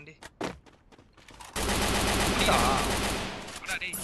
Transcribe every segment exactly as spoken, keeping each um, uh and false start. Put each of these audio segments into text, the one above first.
வண்டி. அடா டேய்.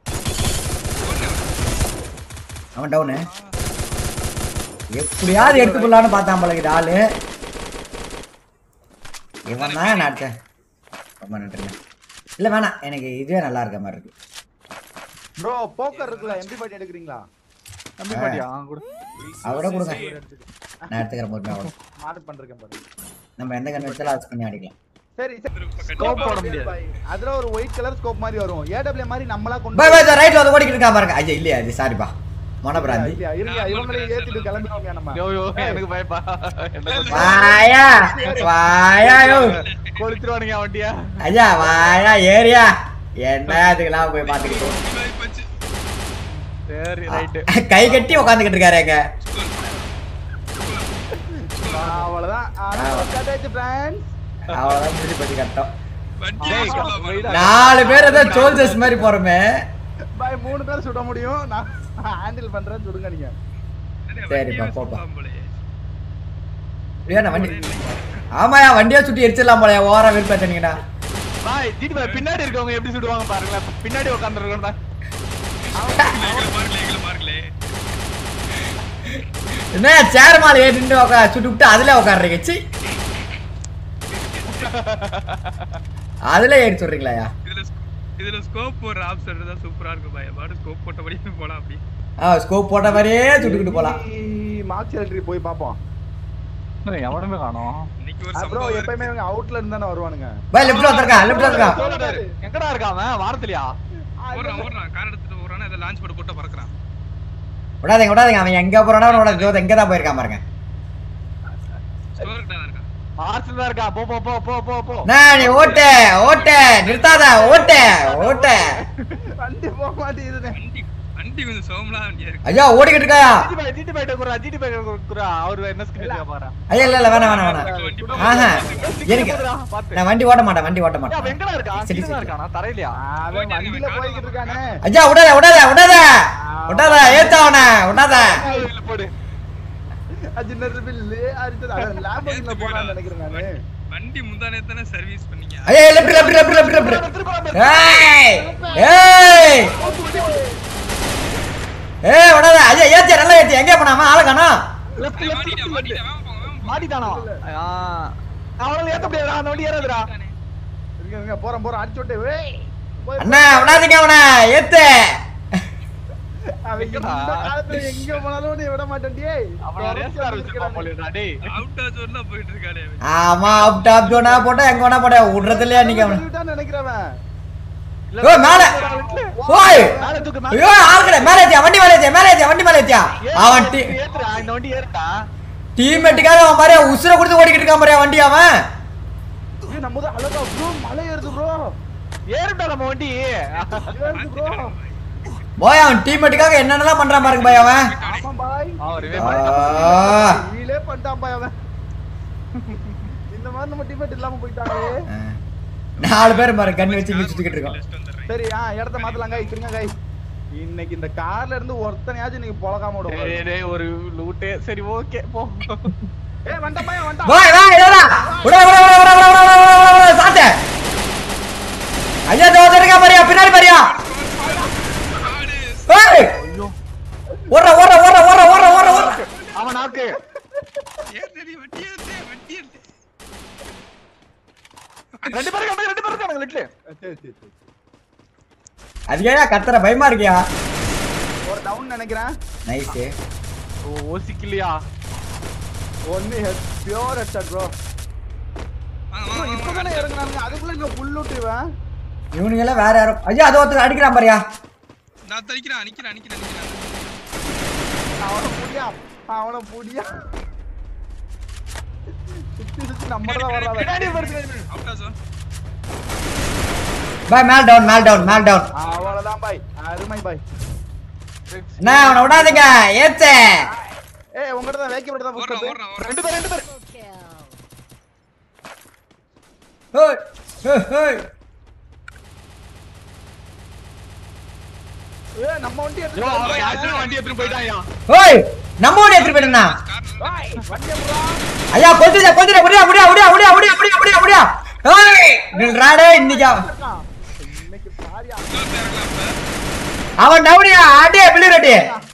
அவன் டவுன். எப்படியாவது எடுத்து போடலாம்னு பார்த்தான் போல இது ஆளு. இவன் தான் நாட்டேன். ரொம்ப நன்றிங்க. இல்ல வேணாம், எனக்கு இதுவே நல்லா இருக்க மாதிரி இருக்கு. ப்ரோ போக்கர் இருக்குல எம்பி பாட்டி எடுக்குறீங்களா? எம்பி பாட்டியா கூட அவட கொடுங்க. நான் எடுத்துக்கிறேன் பொறுமையா அவட. மார்க் பண்றேன் பாரு. நம்ம எந்த கன் வச்சாலும் அட்ஜஸ்ட் பண்ணி அடிக்கலாம். சரி ஸ்கோப் போட முடியாது. அதுல ஒரு ஒயிட் கலர் ஸ்கோப் மாதிரி வரும். ஏடபிள்யூ மாதிரி நம்மளா கொண்டு பை பை ரைட்ல வந்து ஓடிக்கிட்டு இருக்கா பாருங்க. ஐயா இல்லையா இது சாரிப்பா. மனபிராந்தி. இல்ல இருங்க இவங்களே ஏத்திட்டு கிளம்பிடுவாங்க நம்ம. யோ யோ எனக்கு பயப்பா. வாயா வாயா யோ. கொளுத்துவானுங்க வண்டியா. ஐயா வாயா ஏரியா. என்ன அதுக்கெல்லாம் போய் பாத்துக்கிட்டு. சரி ரைட். கை கட்டி உட்கார்ந்துகிட்டு இருக்காருங்க. அவ்வளவுதான். ஆனா கட்டாயிச்சு फ्रेंड्स. அவ்வளவுதான் முடிஞ்சு போச்சு கட்டம். வண்டி நாலு பேர் ஏதோ சோல்ஜர்ஸ் மாதிரி போறோமே. பை மூணு பேர் சுட முடியும். நான் ஹேண்டில் பண்றேன் சுடுங்க நீங்க. சரிப்பா போப்பா. ஏன்னா வண்டி. ஆமாயா வண்டியா சுட்டி எரிச்சிடலாம் போலயா ஓவரா வெறுப்பாச்சீங்கடா. பாய் ஜிடி பாய் பின்னாடி இருக்கவங்க எப்படி சுடுவாங்க பாருங்களேன். பின்னாடி உட்கார்ந்திருக்கோம்டா. என்ன சேர் மேல ஏறி நின்னு உட்கார சுட்டு விட்டு அதுல உட்கார்றீங்க. சி அதுல ஏறி சொல்றீங்களாயா? இதுல இதுல ஸ்கோப் போற ஆப்ஷன் தான் சூப்பரா இருக்கு பாய். பாடு ஸ்கோப் போட்டபடியே போலாம் அப்படி. ஆ ஸ்கோப் போட்ட மாதிரியே சுட்டுக்கிட்டு போலாம். மார்க் செல்ட்ரி போய் பாப்போம். எவனுமே காணோம். இன்னைக்கு ஒரு ப்ரோ சம்பவம் எப்பவுமே இவங்க அவுட்ல இருந்து தான வருவானுங்க. பை லெஃப்ட்ல வந்திருக்கா லெஃப்ட்ல வந்திருக்கா. எங்கடா இருக்கான் அவன்? வாரத்துலயா? ஓடுறான் ஓடுறான் கார் எடுத்துட்டு ஓடுறானே. அத லான்ச் போட்டு போட்டு பறக்குறான். விடாதீங்க விடாதீங்க அவன் எங்க போறானோ அவனோட ஜோத் எங்க தான் போயிருக்கான் பாருங்க. ஸ்டோர்ல தான் இருக்கான். மார்ச்ல தான் இருக்கான். போ போ போ போ போ போ. நான் நீ ஓட்டு ஓட்டு நிறுத்தாத ஓட்டு ஓட்டு. வண்டி போக மாட்டேங்குதுனே. வண்டி வண்டி கொஞ்சம் சோமலா வண்டியா இருக்கு. ஐயா ஓடிக்கிட்டு இருக்காயா? ஜிடி பாய் ஜிடி பாய் குறா ஜிடி பாய் குறா. அவர் என்ன ஸ்கிரீன் பாரு. ஐயா இல்ல இல்ல வேணாம் வேணாம் வேணாம். ஆஹா எனக்கு நான் வண்டி ஓட்ட மாட்டேன் வண்டி ஓட்ட அவன் மாட்டேன். எங்கடா இருக்கான்? சரி, கீழ சரி. இருக்கானா? தரையிலயா? அவன் வண்டில போயிட்டு இருக்கானே. ஐயா விடாத விடாத விடாத விடாத ஏத்தாவன விடாத. இல்ல போடு. அஜினர் பில்லு அடுத்து லாம்போகில போறான்னு நினைக்கிறேன் நானு. வண்டி முந்தானே தான சர்வீஸ் பண்ணீங்க. ஐயா left left left left left. ஏய் ஏய் ஏய் விடாத. ஐயா ஏத்தி நல்லா ஏத்தி எங்க போனாமா ஆள காணோம். லெஃப்ட் லெஃப்ட் மாட்டிட்டா மாட்டிட்டா வாங்க போங்க வாங்க. மாட்டிட்டானோ? ஆ அவனால ஏத்த முடியாதுடா. அந்த வண்டி ஏறாதுடா. இருங்க இருங்க போறோம் போறோம் அடிச்சு விட்டு ஏய் போய் அண்ணா விடாதீங்க அவனை ஏத்து. அவன் இந்த காலத்துல எங்க போனாலும் நீ விட மாட்டேன்டியே. அவன ரேஸ் ஆரம்பிச்சிருப்பான் போலடா டேய். அவுட் ஆ ஜோன்ல போயிட்டு இருக்கானே. ஆமா அப் டாப் ஜோனா போட்டா எங்க வேணா போட விடுறது இல்லையா நீங்க அவனை. விட்டான்னு நினைக்கிறவன். ஓ மேல ஓய் மேல தூக்கு மேல. ஐயோ ஆளுங்கடே மேல ஏத்தியா வண்டி மேல ஏத்தியா மேல ஏத்தியா வண்டி மேல ஏத்தியா. அவன் டீ ஏத்துடா இந்த வண்டி ஏறுடா. டீம்மேட்டுக்காக அவன் பாரு உசுர கொடுத்து ஓடிக்கிட்டு இருக்கான் பாரு வண்டி அவன். ஏய் நம்ம தான் அழகா ப்ரோ மலை ஏறுது ப்ரோ. ஏறுடா நம்ம வண்டி. ஏறுது ப்ரோ. போய் அவன் டீம்மேட்டுக்காக என்னென்னலாம் பண்றான் பாருங்க பாய் அவன். ஆமா பாய். அவன் ரிவே ஆ. வீலே பண்ணிட்டான் பாய் அவன். இந்த மாதிரி நம்ம டீம்மேட் இல்லாம போயிட்டாங்களே. நாலு பேர் பாரு கன் வச்சு இங்க சுத்திக்கிட்டு இருக்கோம். சரி ஆ இடத்த மாத்தலாம் गाइस இருங்க गाइस. இன்னைக்கு இந்த கார்ல இருந்து ஒருத்தனையாச்சும் நீங்க பொளகாம விடுங்க. டேய் டேய் ஒரு லூட்டே சரி ஓகே போ. ஏய் வண்ட பாய் வண்ட. போய் வா இதடா உடா உடா உடா உடா உடா சாத்தே. ஐயா தோத இருக்கா பாரியா பின்னாடி பாரியா. ஏய் ஐயோ ஓடுற ஓடுற ஓடுற ஓடுற ஓடுற ஓடுற ஓடுற. அவன் நாக்கு. ஏறி வண்டி ஏத்து வண்டி ஏத்து. ரெண்டு பேரும் இருக்காங்க ரெண்டு பேரும் இருக்காங்க லிட்ல. சரி சரி சரி. அதுக்கேயா கத்தற பயமா இருக்கியா? ஒரு டவுன் நினைக்கிறேன். நைஸ். ஓ ஓசிக்கலையா? ஒன்னு பியூர் ஹெட்ஷாட் ப்ரோ. வாங்க வாங்க இப்போ தான இறங்குனாங்க அதுக்குள்ள இன்னும் ஃபுல் லூட் இவன். இவனுங்க எல்லாம் வேற யாரோ. ஐயா அது ஒருத்தர் அடிக்கிறான் பாரியா. நான் தரிக்கிறேன் நிக்கிறேன் நிக்கிறேன் நிக்கிறேன். அவன புடியா அவன புடியா. சுத்தி சுத்தி நம்ம தான் வர்றாங்க. பின்னாடி வருது. அவுட் ஆ ஜோன். பாய் மேல் டவுன் மேல் டவுன் மேல் டவுன். அவ்வளவுதான் பாய். அருமை பாய். நான் அவனை விடாதீங்க ஏத்து. ஏய் உங்ககிட்ட தான் வேக்கி விட்டு தான் ஓடுறான் புடிச்சு. ஓடுறான் ஓடுறான். ரெண்டு பேர் ரெண்டு பேர். Hey hey hey. ஏய் நம்ம வண்டி எடுத்து யோ அவன் யாரும் வண்டி எடுத்து போய்டாயா. ஓய் நம்ம ஓடி எடுத்து போயிடுனா. ஏய் வண்டி புறா. ஐயா கொஞ்சம் கொஞ்சம் முடியா முடியா முடியா முடியா முடியா முடியா முடியா முடியா. ஏய் நில்றாடே இன்னைக்கு இன்னைக்கு பாரியா அவன் டவுனியா அடே பிள்ளை ரெட்டி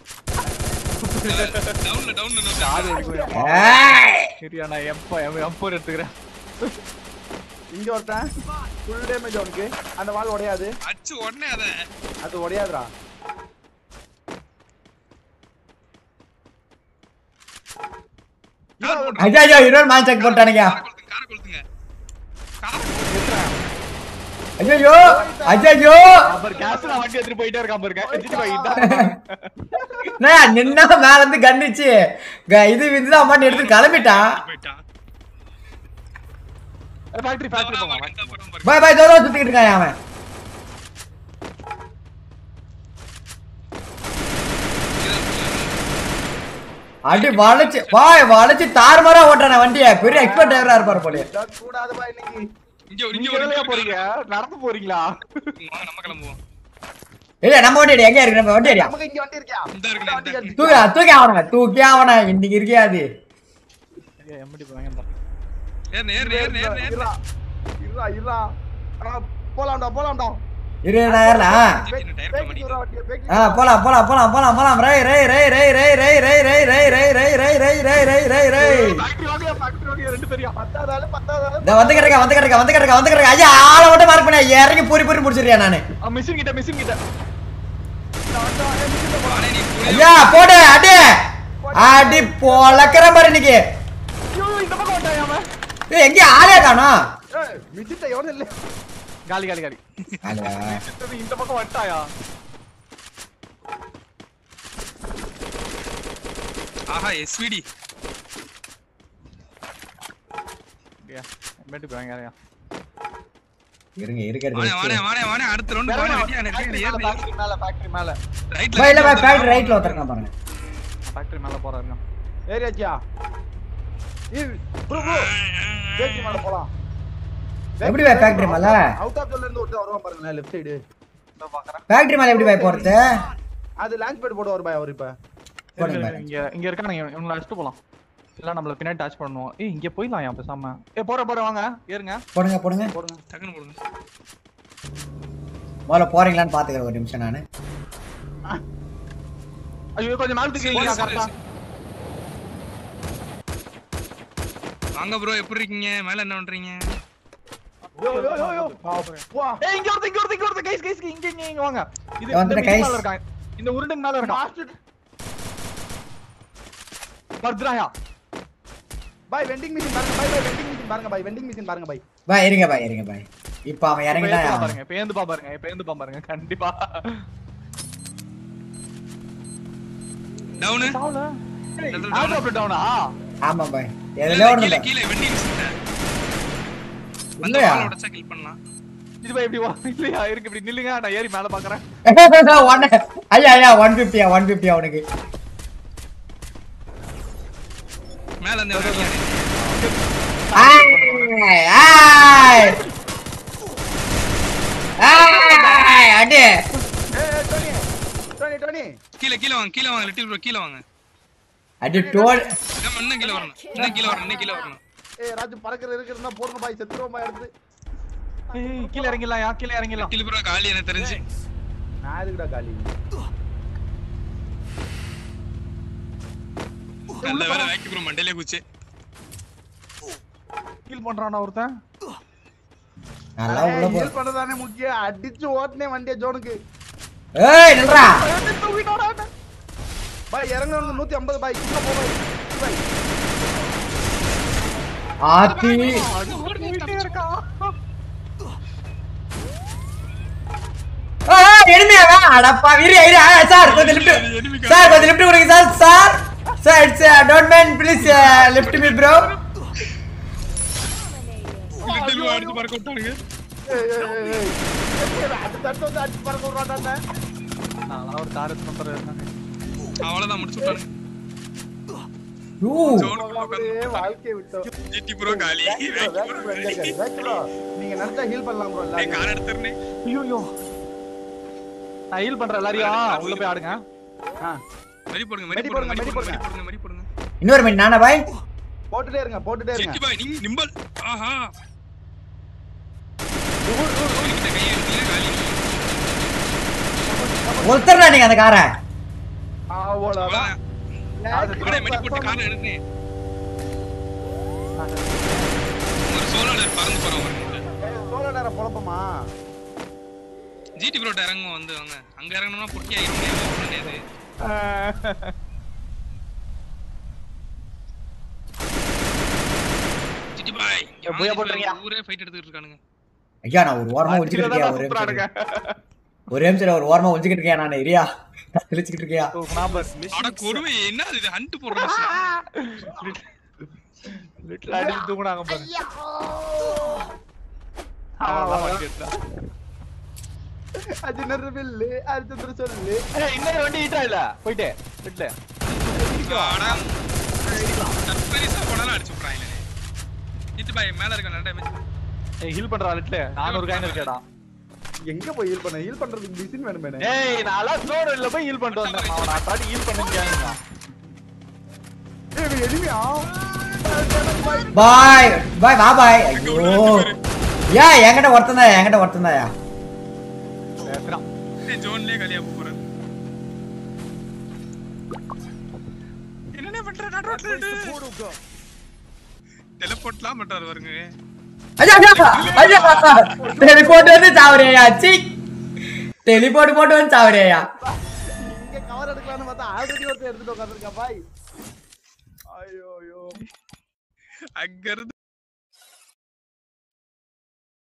டவுன்ல டவுன்ல காது எடுக்குறேன் ஏய் சரியா நான் எப்ப எப்ப எடுத்துக்கிறேன் இங்க ஒருத்தன் ஃபுல் டேமேஜ் அவனுக்கு அந்த வால் உடையாது அச்சு உடனே அத அது உடையாதுடா ஐயா ஐயா இன்னொரு மேட்ச் செக் போட்டானுங்க கார கொளுத்துங்க கார கொளுத்துங்க ஐயோ ஐயோ அப்புறம் கேஸ் நான் வண்டி எடுத்துட்டு போயிட்டே இருக்கான் பாருங்க எத்திட்டு போயிட்டா நான் நின்னா மேல இருந்து கன்னிச்சு இது விந்து அம்மா எடுத்து கிளம்பிட்டான் போய்ட்டான் ஃபேக்டரி ஃபேக்டரி போங்க பாய் பாய் தோரோ சுத்திட்டு இருக்கான் அவன் அடி வளைச்சு பாய் வளைச்சு தாறுமாறா ஓட்டானே வண்டியை பெரிய எக்ஸ்பர்ட் டிரைவரா இருப்பாரு போல கூடாது பா இன்னைக்கு இங்க இங்க நீங்க எதுலயா போறீங்க நடந்து போறீங்களா வாங்க நம்ம கிளம்புவோம் இல்ல நம்ம வண்டி எங்க இருக்கு நம்ம வண்டி ஏரியா நமக்கு இங்க வண்டி இருக்கியா இந்த இருக்குல இந்த தூக்கி தூக்கி அவன தூக்கி அவன இன்னைக்கு இருக்கியாது ஏய் எம்டி போங்க ஏர் நேர் நேர் நேர் நேர் இருடா இருடா இருடா ஆ போலாம்டா போலாம்டா இரு நான் ஏறலாம் ஆ போலாம் போலாம் போலாம் போலாம் போலாம் ரை ரை ரை ரை ரை ரை ரை ரை ரை ரை ரை ரை ரை ரை ரை ரை ரை ஃபேக்டரி வாங்க ஃபேக்டரி வாங்க ரெண்டு பேரியா பத்தாதால பத்தாதால இந்த வந்து கிடக்க வந்து கிடக்க வந்து கிடக்க வந்து கிடக்க ஐயா ஆளை மட்டும் மார்க் பண்ண இறங்கி பூரி பூரி முடிச்சிருக்கியா நானு மிஷின் கிட்ட மிஷின் கிட்ட ஐயா போடு அடி அடி பொளக்கற மாதிரி இன்னைக்கு ஐயோ இந்த பக்கம் வந்தாயாம ஏய் எங்க ஆளே காணோம் ஏய் மிச்சிட்ட எவனும் இல்ல காலி காலி காலி ஆளா இந்த பக்கம் வந்தாயா ஆஹா எஸ்விடி யா எம்டி போங்க யாரையா இருங்க இருங்க வாணே வாணே வாணே வாணே அடுத்த ரவுண்ட் வாணே வெட்டியா நெட்டியா ஏர் ஃபேக்டரி மேல ஃபேக்டரி மேல ரைட்ல பை இல்ல பை ஃபேக்டரி ரைட்ல உத்தரங்க பாருங்க ஃபேக்டரி மேல போறாருங்க ஏரியாச்சியா ஏய் ப்ரோ ப்ரோ பேக்கி மேல போலாம் எப்படி பை ஃபேக்டரி மேல அவுட் ஆஃப் ஜோன்ல இருந்து ஒருத்தன் வருவான் பாருங்க லெஃப்ட் சைடு இதோ பாக்குறேன் ஃபேக்டரி மேல எப்படி பை போறது அது லான்ச் பேட் போடுவார் பாய் அவர் இப்ப போடுங்க இங்க இங்க இருக்கானுங்க இவங்கள அடிச்சிட்டு போலாம் இல்ல நம்மள பின்னாடி டச் பண்ணுவோம் ஏய் இங்க போய்லாம் யா பேசாம ஏய் போற போற வாங்க ஏறுங்க போடுங்க போடுங்க போடுங்க டக்குனு போடுங்க முதல்ல போறீங்களான்னு பாத்துக்கிறேன் ஒரு நிமிஷம் நானு ஐயோ கொஞ்சம் மேல தூக்கிங்க கரெக்ட்டா வாங்க ப்ரோ எப்படி இருக்கீங்க மேல என்ன பண்றீங்க யோ யோ யோ யோ வா ஏய் இங்க ஒருத்த இங்க ஒருத்த இங்க ஒருத்த கைஸ் கைஸ் இங்க இங்க இங்க வாங்க இது வந்துட்ட இந்த guys. மேல இருக்கான் இந்த உருண்டுக்கு மேல இருக்கான் மாஸ்டர் பர்த்ராயா பாய் வெண்டிங் மிஷின் பாருங்க பாய் பாய் வெண்டிங் மிஷின் பாருங்க பாய் வெண்டிங் மிஷின் பாருங்க பாய் பை இருங்க பை இருங்க பை இப்போ அவன் இறங்கிட்டா பாருங்க பேந்து பா பாருங்க பேந்து பா பாருங்க கண்டிப்பா டவுன் சாவுல ஆட்டோ அப் டவுனா ஆமா பை எதுல ஓடுது கீழ கீழ வெண்டி மிஷின் வந்து இல்லையா? வால் உடைச்சா கில் பண்ணலாம் இது பா எப்படி வா இல்லையா இருக்கு இப்படி நில்லுங்க நான் ஏறி மேல பாக்குறேன் ஒன் ஐயா ஐயா ஒன் ஃபிஃப்டியா ஒன் ஃபிஃப்டி அவனுக்கு மேல அந்த வெடியா ஆய் ஆய் ஆய் அடி ஏய் ஏய் டோனி டோனி டோனி கீழ கீழ வாங்க கீழ வாங்க லிட்டில் ப்ரோ கீழ வாங்க அடி டோல் நம்ம இன்னும் கீழ வரணும் இன்னும் கீழ வரணும் இன்னும் கீழ வரணும் ஏய் ராஜு பறக்குற இருக்குறதுனா போடுங்க பாய் செத்துறோம் பாய் எடுத்து ஏய் கீழ இறங்கிடலாம் யா கீழ இறங்கிடலாம் லிட்டில் ப்ரோ காலி எனக்கு தெரிஞ்சு நான் எதுக்குடா காலி நல்ல வேளை வேக்கி ப்ரோ மண்டையிலே குச்சி கீல் பண்றானா ஒருத்தன் நல்லா உள்ள போ ஹெல்ப் பண்ணதானே முக்கியம் அடிச்சு ஓட்னே வண்டிய ஜோனுக்கு ஏய் நில்றா பாய் இறங்கணும் நூத்தி ஐம்பது பாய் கிட்ட போ பாய் பாய் ஆத்தி ஏய் எனிமியா அடப்பா இரு இரு சார் கொஞ்சம் லிஃப்ட் சார் கொஞ்சம் லிஃப்ட் கொடுங்க sir sir sir it's don't mind please lift me bro little bro அடிச்சு பறக்க விட்டானுங்க ஏய் ஏய் ஏய் அது தட்டு வந்து அடிச்சு பறக்க விடுறான்டா நான் ஒரு தாரத் நம்பர் இருந்தாங்க அவ்வளவுதான் முடிச்சு விட்டானுங்க யூ அப்படியே வாழ்க்கைய விட்டோம் ஜிடி ப்ரோ காலி வேக்கி ப்ரோ நீங்க நல்லா ஹீல் பண்ணலாம் ப்ரோ ஏய் கார் எடுத்துறனே ஐயோ ஐயோ நான் ஹீல் பண்றேன் எல்லாரையும் உள்ள போய் ஆடுங்க ஆ மெடி போடுங்க மெடி மெடி போடுங்க, போடுங்க மெடி மெடி போடுங்க. போடுங்க மெடி போடுங்க இன்னொரு மினிட் நானா பாய் போட்டுட்டே இருங்க போட்டுட்டே இருங்க ஜிடி பாய் நீ நிம்பல் ஆஹா ஒருத்தர்டா நீங்க அந்த காரை அவ்வளவுதான் இவனே மெடி போட்டு கார் எடுத்தேன் ஒரு சோலார் பறந்து போறோம் சோலோ நேர பொழப்பமா ஜிடி ப்ரோட்ட இறங்குவோம் வந்து வாங்க அங்க இறங்கணும்னா பொட்டி ஆயிரும் முடியாது ஜிடி பாய் போய் போட்றீங்க ஊரே ஃபைட் எடுத்துட்டு இருக்கானுங்க ஐயா நான் ஒரு ஓரமா ஒளிஞ்சிட்டு இருக்கேன் ஒரே ஒரே நிமிஷம் ஒரு ஓரமா ஒளிஞ்சிட்டு இருக்கேன் நான் ஏரியா தெளிச்சிட்டு இருக்கேன் நம்பர் அட கொடுமை என்ன இது ஹண்ட் போடுறோம் லிட்டில் அடி தூங்குறாங்க பாரு அவ்வளவுதான் கேட்டா அஜினர் பில்லு அர்ஜுன் சொல்லு ஏய் இன்னொரு வண்டி ஹிட் ஆயில போய்டே விட்ல அட சர்ப்ரைஸா போனால அடிச்சு விட்றாங்க ஜிடி பாய் மேல இருக்க நல்ல டேமேஜ் ஏய் ஹீல் பண்றா லிட்டில் நானூறு காயின் இருக்கேடா எங்க போய் ஹீல் பண்ண ஹீல் பண்றதுக்கு மிஷின் வேணுமே ஏய் நாளா ஸ்லோட் இல்ல போய் ஹீல் பண்ணிட்டு வந்தேன் அவன் நான் தாடி ஹீல் பண்ணிருக்காங்க ஏய் எனிமியா பாய் பாய் வா பாய் ஐயோ யா என்கிட்ட ஒருத்தன் என்கிட்ட ஒருத்தன் தான்யா ஏய் ஜோன்லயே கலியா போறாரு என்னனே பண்ற நடுரோட்ல டெலிபோர்ட்லாம் பண்றாரு பாருங்க ஐயா ஐயா ஐயா டெலிபோர்ட் வந்து சாவரேயா சி டெலிபோர்ட் போட்டு வந்து சாவரேயா இங்க கவர் எடுக்கலாம்னு பார்த்தா ஆல்ரெடி ஒருத்தர் எடுத்துட்டு உட்கார்ந்திருக்கா பாய் ஐயோ ஐயோ அங்க இருந்து